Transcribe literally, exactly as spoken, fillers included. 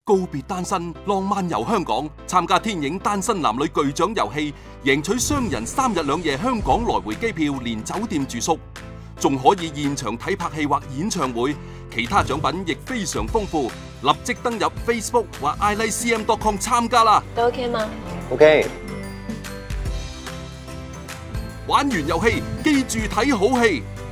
告別單身，浪漫遊香港，參加天影單身男女巨獎遊戲，贏取雙人三日兩夜香港來回機票，連酒店住宿，仲可以現場睇拍戲或演唱會，其他獎品亦非常豐富。立即登入 Facebook 或 i like c m dot com 參加啦！ 都 OK 嗎 ？OK。 玩完遊戲，記住睇好戲。